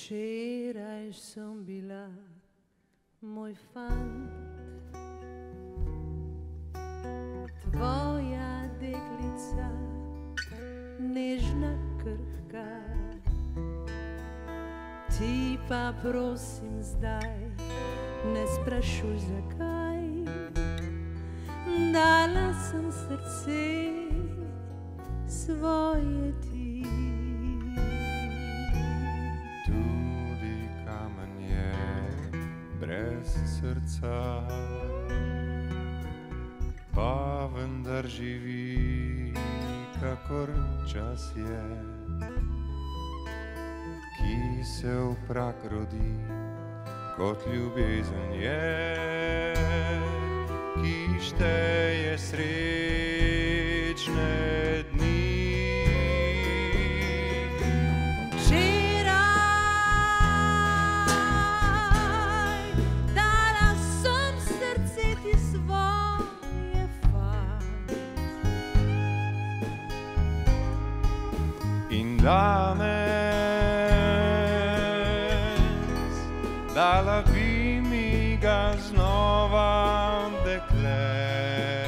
Včeraj sem bila moj fant, tvoja deklica, nežna, krhka. Ti pa prosim zdaj, ne sprašuj zakaj, dala sem srce svoje ti. Tudi kamen je brez srca, pa vendar živi, kakor čas je, ki se v prah rodi, kot ljubezen je, ki šteje srečne dni. Danes dala bi mi ga znova, dekle.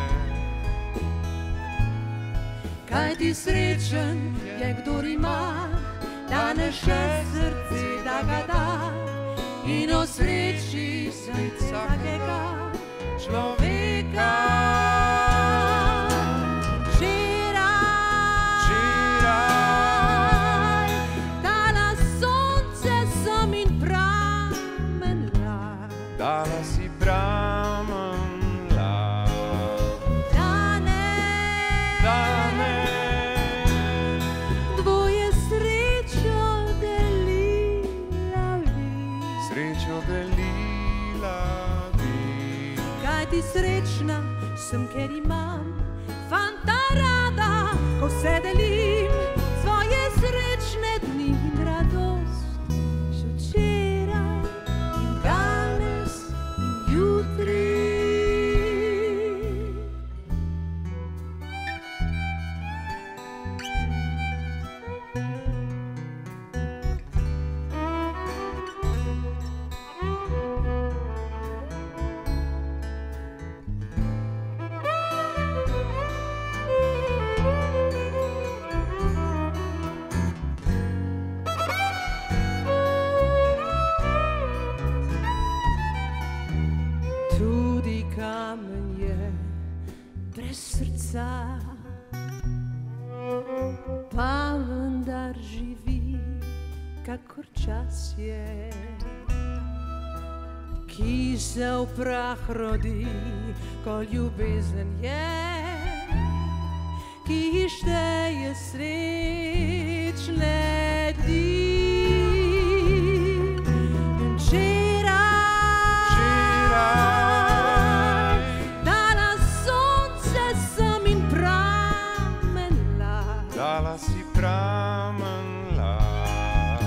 Kaj ti srečen je, kdor ima danes še srce, da ga da in osreči se vsakega človeka. Dala si pramen lak, danes dvoje srečo delila bi. Kaj ti srečna sem, ker imam fanta rada, ko se delim svoje srečne dni in radost. Še včeraj in danes in jutri. Tudi kamen je brez srca, pa vendar živi, kakor čas je, ki se v prah rodi, ko ljubezen je, ki šteje srečne dni. Dala si pramen lak,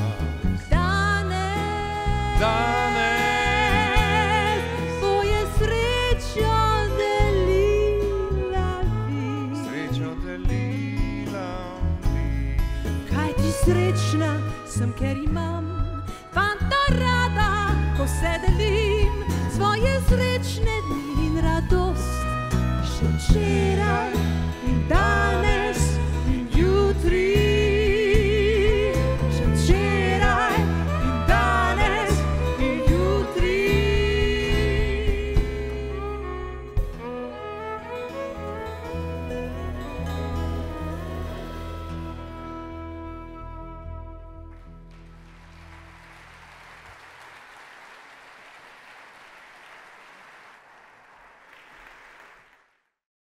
danes tvoje srečo delila bi. Kaj ti srečna sem, ker imam fanta rada, ko se delim svoje srečne dni in radost. Še včeraj